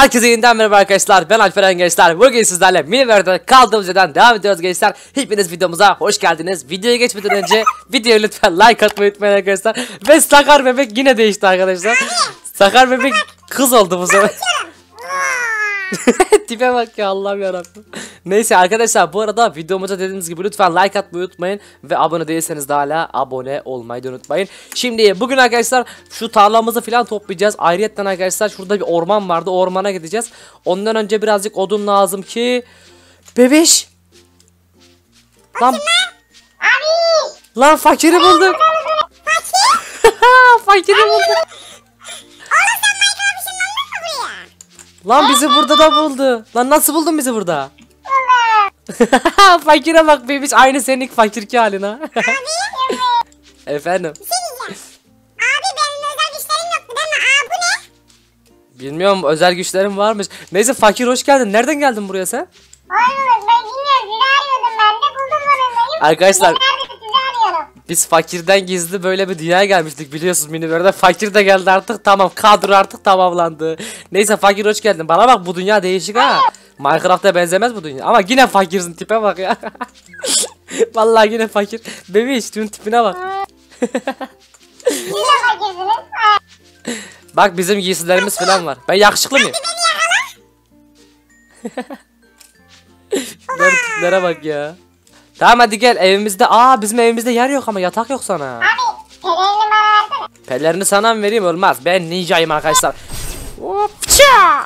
Herkese yeniden merhaba arkadaşlar, ben Alperen gençler. Bugün sizlerle Miniver'de kaldığımız yerden devam ediyoruz gençler. Hepiniz videomuza hoş geldiniz. Videoya geçmeden önce videoya lütfen like atmayı unutmayın arkadaşlar. Ve Sakar bebek yine değişti arkadaşlar. Sakar bebek kız oldu bu sefer. Tipe bak ya, Allah'ım yarabbim. Neyse arkadaşlar, bu arada videomuza dediğimiz gibi lütfen like atmayı unutmayın. Ve abone değilseniz de hala abone olmayı da unutmayın. Şimdi bugün arkadaşlar şu tarlamızı falan toplayacağız. Ayrıca arkadaşlar şurada bir orman vardı, ormana gideceğiz. Ondan önce birazcık odun lazım ki. Bebeş. Lan. Lan fakiri bulduk. Fakiri bulduk. Lan bizi burada da buldu. Lan nasıl buldun bizi burada? Fakire bak bebiş, aynı senin fakirki halin ha. Efendim. Abi benim özel güçlerim yoktu değil mi? Aa, bu ne? Bilmiyorum, özel güçlerim varmış. Neyse fakir, hoş geldin. Nereden geldin buraya sen? Oğlum ben bilmiyorum, sizi arıyordum, ben de buldum orayı. Arkadaşlar, Sizi arıyorum. biz fakirden gizli böyle bir dünyaya gelmiştik biliyorsunuz Miniver'de. Fakir de geldi artık, tamam, kadro artık tamamlandı. Neyse fakir, hoş geldin. Bana bak, bu dünya değişik ha. Minecraft'a benzemez bu dünya. Ama yine fakirsin, tipe bak ya. Vallahi yine fakir. Bebiş, şunun tipine bak. Siz de fakirsiniz. Bak bizim giysilerimiz falan var. Ben yakışıklı mıyım? Şunların tiplere bak ya. Tamam hadi gel evimizde. Aa, bizim evimizde yer yok ama yatak yok sana. Abi pelerini bana versene. Pelerini sana mı vereyim? Olmaz. Ben ninjayım arkadaşlar. Hopça!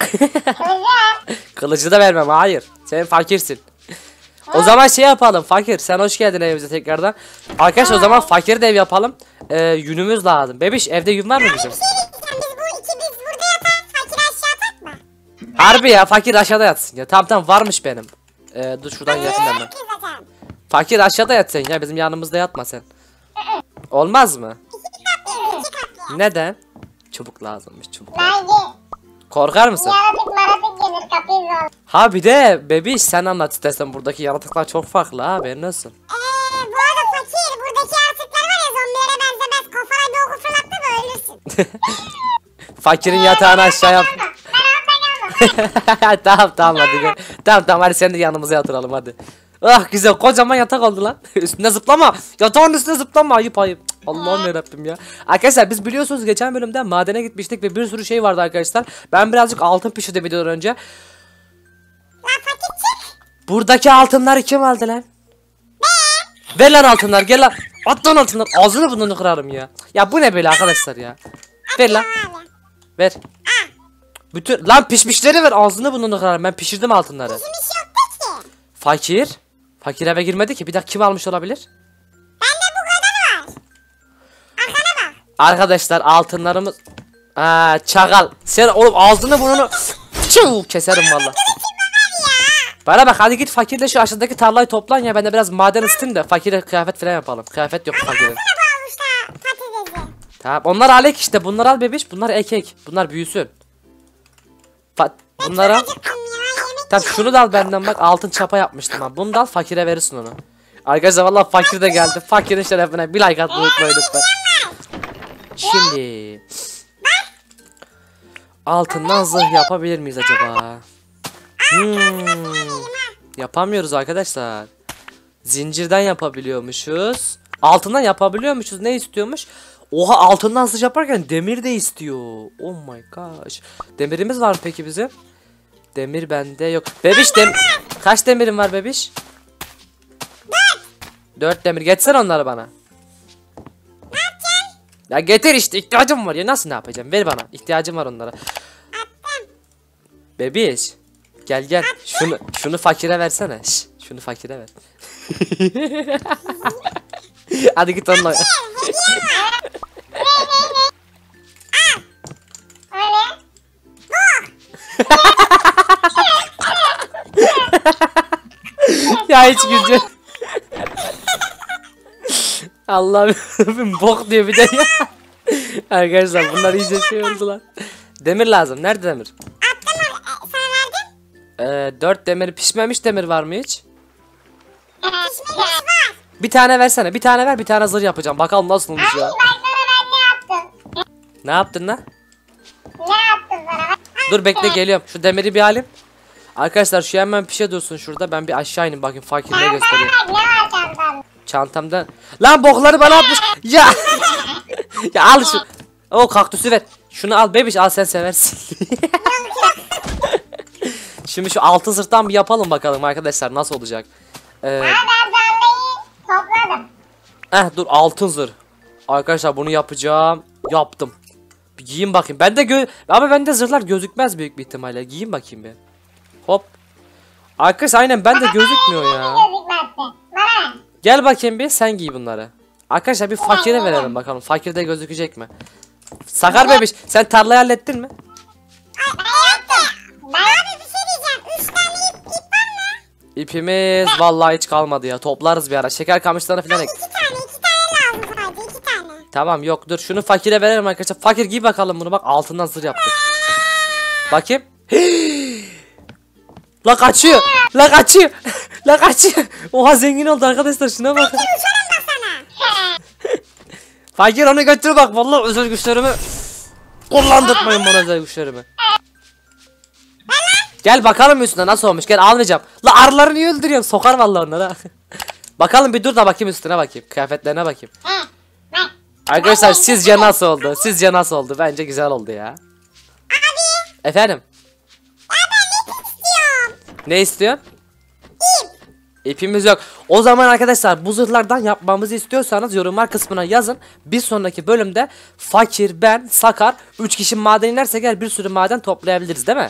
Kılıcı da vermem, hayır. Sen fakirsin. O zaman şey yapalım, fakir sen hoş geldin evimize tekrardan. Arkadaşlar o zaman fakir de ev yapalım. Yünümüz lazım. Bebiş, evde yün var mı bizim? Biz burada yatak, fakir aşağı yatak mı? Harbi ya, fakir aşağıda yatsın ya. Tamam varmış benim. Dur şuradan yatayım hemen. Fakir aşağıda yat sen ya, bizim yanımızda yatma sen. Olmaz mı? İki katlı. Neden? Çubuk lazımmış, çubuk. Bence Korkar mısın? yaratık maratık gelir, kapıyı zor. Ha bir de bebiş, sen anlat istersen, buradaki yaratıklar çok farklı ha, haberin olsun. Bu arada fakir, buradaki yaratıklar var ya, zombilere benzemez. Kafana bir oku fırlattı mı ölürsün. Fakirin yatağını aşağı yap. Tamam hadi gel. Tamam hadi seni de yanımıza yatıralım hadi. Ah güzel, kocaman yatak oldu lan. Üstüne zıplama. Yatağın üstüne zıplama, ayıp. Allah'ım yarabbim ya. Arkadaşlar biz biliyorsunuz geçen bölümde madene gitmiştik ve bir sürü şey vardı arkadaşlar. Ben birazcık altın pişirdim videodan önce. Lan fakir çık. Buradaki altınları kim aldı lan? Ver lan altınlar, gel lan. At lan altınlar. Ağzını burnunu kırarım ya. Ya bu ne böyle arkadaşlar ya. Ver lan. Ver. Bütün lan pişmişleri ver, ağzını burnunu kırarım. Ben pişirdim altınları. Bizim iş yoktu ki. Fakir. Fakir eve girmedi ki. Bir dakika, kim almış olabilir? Bende bu kadar var. Arkana bak. Arkadaşlar altınlarımız. Aa çakal. Sen oğlum ağzını burnunu keserim valla. Bana bak, hadi git fakirle şu aşağıdaki tarlayı toplan ya, ben de biraz maden ısıtayım da fakire kıyafet falan yapalım. Kıyafet yok fakirin. Sana bağlamışlar patatesi. Tamam, onlar alek işte, bunlar al bebiş, bunlar ekek. Bunlar büyüsün. Bunlar al. Acıktım ya, yemek Tamam şunu da al benden, bak altın çapa yapmıştım ha. Bunu da al, fakire verirsin onu. Arkadaşlar vallahi fakir de geldi. Fakirin şerefine bir like atmayı unutmayın lütfen. Şimdi altından zırh yapabilir miyiz acaba? Yapamıyoruz arkadaşlar. Zincirden yapabiliyormuşuz. Altından yapabiliyormuşuz. Ne istiyormuş? Oha, altından zırh yaparken demir de istiyor. Oh my gosh. Demirimiz var mı peki bizim? Demir bende yok. Bebiş kaç demirin var bebiş? 4 demir. Getsene onları bana. ne yapacaksın? Ya getir işte, ihtiyacım var ya, nasıl ne yapacağım? Ver bana. İhtiyacım var onlara. Attım. Bebiş. Gel. Şunu fakire versene. Şunu fakire ver. Hadi git onunla. Hediye var. Al. Öyle. Ya hiç gücü. Allah'ım bok diyor bir de ya. Arkadaşlar bunlar iyice şey oldular. Demir lazım. Nerede demir? Attım, sana verdim. 4 demir, pişmemiş demir var mı hiç? Pişmemiş var. Bir tane versene. Bir tane ver, bir tane zırh yapacağım. Bakalım nasıl olmuş ya. Ben ne yaptım? Ne yaptın lan? Ne yaptın bana? Dur bekle geliyorum. Şu demiri bir alayım. Arkadaşlar şu hemen pişe dursun şurada. Ben bir aşağı ineyim bakayım fakirliğe göstereyim. Ne var çantamda? Çantamda. Lan bokları bana atmış. Ya. Ya al şu. O kaktüsü ver. Şunu al bebiş al sen seversin. Şimdi şu altın sırttan bir yapalım bakalım arkadaşlar nasıl olacak. Ben zanneyi topladım. Dur altın zırh. Arkadaşlar bunu yapacağım. Yaptım. Bir giyin bakayım. Ama bende zırhlar gözükmez büyük bir ihtimalle. Giyin bakayım bir. Hop. Arkadaşlar aynen bende gözükmüyor ya. Gözükmezdi. Bana. Gel bakayım bir sen giy bunları. Arkadaşlar bir fakire verelim bakalım. Fakirde gözükecek mi? Sakar bebiş sen tarlayı hallettin mi? Ben abi bir şey diyeceğim. 3 tane ip var mı? İpimiz vallahi hiç kalmadı ya. Toplarız bir ara. Şeker kamışlarını falan ek. 2 tane lazım sadece 2 tane. Tamam yok dur şunu fakire verelim arkadaşlar. Fakir giy bakalım bunu bak altından zırh yaptık. Bakayım. La kaçıyor. La kaçıyor. La kaçıyor. Oha zengin oldu arkadaşlar şuna bakın. Uçarım bak sana. Fakir onu götür bak vallahi özel güçlerimi kullandırtmayın bana özel güçlerimi. Gel bakalım üstüne nasıl olmuş gel almayacağım. La arıları niye öldürüyorsun sokar vallahi onlara. Bakalım bir dur da bakayım üstüne bakayım kıyafetlerine bakayım. Bak. Arkadaşlar sizce nasıl oldu? Sizce nasıl oldu? Bence güzel oldu ya. Abi. Efendim? Ben ip istiyorum. Ne istiyorsun? İp. İpimiz yok. O zaman arkadaşlar bu zırhlardan yapmamızı istiyorsanız yorumlar kısmına yazın. Bir sonraki bölümde Fakir, ben, Sakar 3 kişi maden inersek eğer bir sürü maden toplayabiliriz değil mi?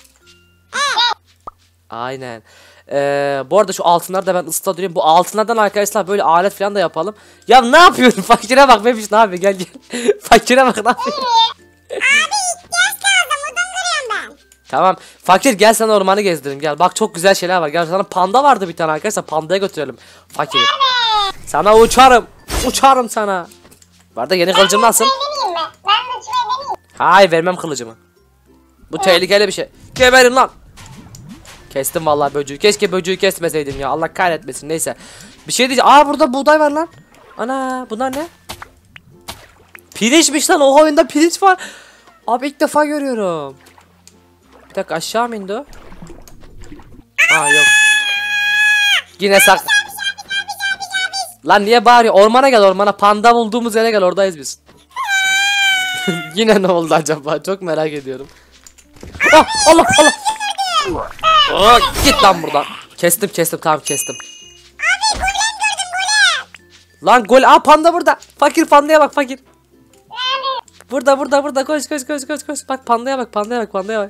Aynen. Bu arada şu altınları da ben ısıta bu altınlardan arkadaşlar böyle alet falan da yapalım. Ya ne yapıyorsun? Fakire bak bebiş ne yapıyor? Gel gel. Fakire bak ne yapıyor? Abi ihtiyaç lazım. Odun kırıyorum ben. Tamam. Fakir gel sana ormanı gezdireyim gel. Bak çok güzel şeyler var. Gel sana panda vardı bir tane arkadaşlar. Pandaya götürelim. Fakir. Sana uçarım. Uçarım sana. Bu arada yeni kılıcım nasıl? Deneyeyim mi? Ben de şuraya deneyeyim. Hayır vermem kılıcımı. Bu tehlikeli bir şey. Geberin lan. Kestim vallahi böcüğü. Keşke böcüğü kesmeseydim ya. Allah kahretmesin. Neyse. Bir şey diyeceğim. Aa burada buğday var lan. Ana bunlar ne? Pirinçmiş lan. O oyunda pirinç var. Abi ilk defa görüyorum. Bir dakika aşağı mı indi o? Aa yok. Yine sak. Lan niye bağırıyor? Ormana gel ormana. Panda bulduğumuz yere gel oradayız biz. Yine ne oldu acaba? Çok merak ediyorum. Oh, Allah Allah. Oh, git lan buradan. Kestim tamam kestim. Abi golem gördüm golem. Lan gol panda burada. Fakir pandaya bak fakir. Burada koş. Bak pandaya bak.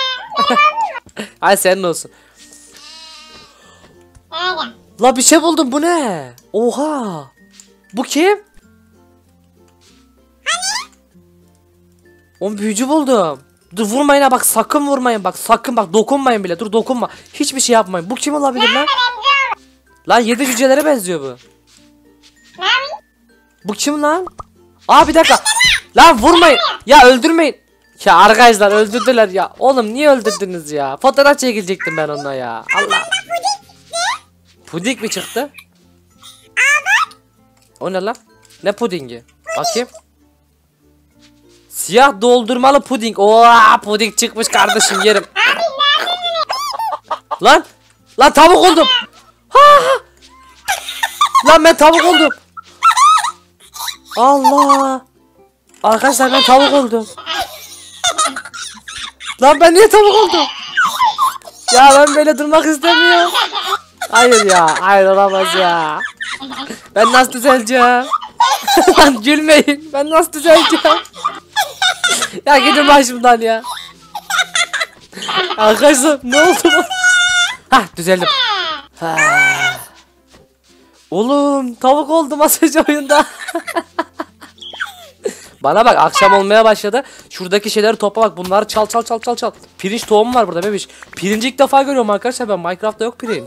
Ay senin olsun. Nerede? La bir şey buldum bu ne? Oha. Bu kim? On büyücü buldum. Dur vurmayın ha bak sakın vurmayın bak sakın bak dokunmayın bile dur dokunma. Hiçbir şey yapmayın. Bu kim olabilir lan? Lan 7 cücelere benziyor bu. Bu kim lan? Aa bir dakika. Lan vurmayın. Ya öldürmeyin. Ya arkadaşlar öldürdüler ya. Oğlum niye öldürdünüz ya? Fotoğraf çekilecektim ben onunla ya. Allah. Puding mi çıktı? O ne lan? Ne pudingi? Bakayım. Siyah doldurmalı puding. Oo puding çıkmış kardeşim yerim. Lan. Lan tavuk oldum. Ha. Lan ben tavuk oldum. Allah. Arkadaşlar ben tavuk oldum. Lan ben niye tavuk oldum? Ya ben böyle durmak istemiyorum. Hayır ya. Hayır olamaz ya. Ben nasıl düzeleceğim? Lan gülmeyin. Ben nasıl düzeleceğim? Ya gidin başımdan ya. Arkadaşlar ne oldu? Hah düzeldim. Ha. Oğlum tavuk oldum az önce oyunda. Bana bak akşam olmaya başladı. Şuradaki şeyleri topla bak bunları çal. Pirinç tohumu var burada bebiş. Pirinci ilk defa görüyorum arkadaşlar ben Minecraft'ta yok pirinç.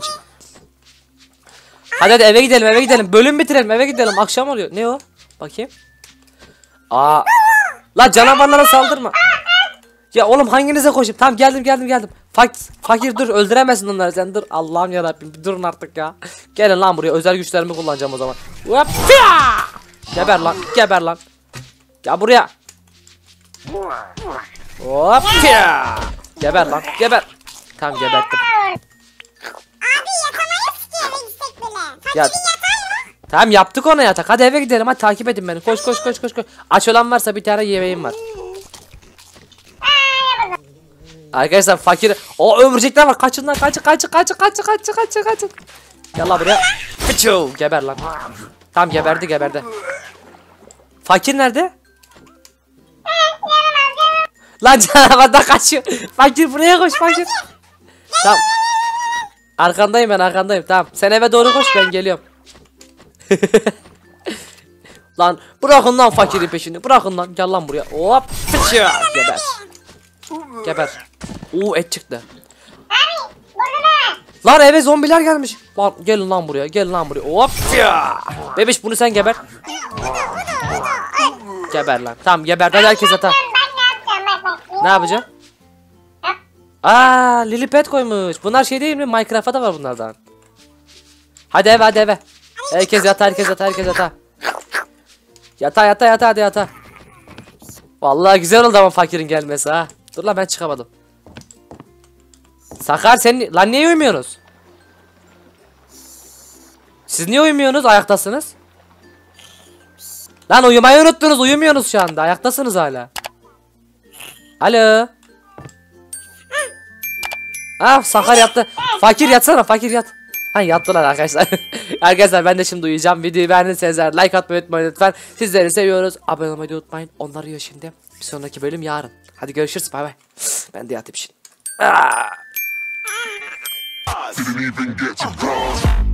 Hadi eve gidelim. Bölüm bitirelim eve gidelim akşam oluyor. Ne o? Bakayım. Aa. La canavarlara saldırma. Ya oğlum hanginize koşayım? Tamam geldim. Fakir dur öldüremezsin onları sen dur. Allah'ım yarabbim bir durun artık ya. Gelin lan buraya özel güçlerimi kullanacağım o zaman. Geber lan. Gel buraya. Hop ya. Geber lan geber. Tamam geberttim. Abi yatamayız ki eve gitsek bile. Fakirin Yat. yatağı yok. Tamam yaptık ona yatak. Hadi eve gidelim. Hadi takip edin beni. Koş koş koş koş koş. Aç olan varsa bir tane yemeğim var. Arkadaşlar fakir. O ömürcekler var. Kaçın lan kaçın kaçın kaçın kaçın kaçın kaçın kaçın. Gel lan buraya. Fıçı. Geber lan. Tamam geberdi geberdi. Fakir nerede? Lan canavardan kaçıyor. Fakir buraya koş fakir. Tamam. Arkandayım ben arkandayım. Tamam. Sen eve doğru koş ben geliyorum. Lan bırakın lan fakirin peşini. Bırakın lan. Gel lan buraya. Hop. Fıçı. Geber. Geber. Oo et çıktı. Abi burada. Lan eve zombiler gelmiş. Lan gelin lan buraya. Gelin lan buraya. Hop. Ya. Bebiş bunu sen geber. Geber lan. Tamam geber. Hadi herkes ata. Ben ne yapacağım bak. Ne yapacaksın? Aa Lily Pet koymuş. Bunlar şey değil mi? Minecraft'ta da var bunlardan. Hadi eve hadi eve. Herkes yata herkes yata herkes yata. Yata yata yata hadi yata. Vallahi güzel oldu ama fakirin gelmesi ha. Dur lan ben çıkamadım. Sakar sen lan niye uyumuyorsunuz? Siz niye uyumuyorsunuz? Ayaktasınız. Lan uyumayı unuttunuz. Uyumuyorsunuz şu anda. Ayaktasınız hala. Alo. Ah Sakar yattı. Fakir yatsana fakir yat. Ha yattılar arkadaşlar. Arkadaşlar ben de şimdi uyuyacağım. Videoyu beğendiyseniz like atmayı unutmayın lütfen. Sizleri seviyoruz. Abone olmayı unutmayın. Onlar uyuyor şimdi. Bir sonraki bölüm yarın. Hadi görüşürüz. Bay bay. Ben de yatayım şimdi. Didn't even get to bronze.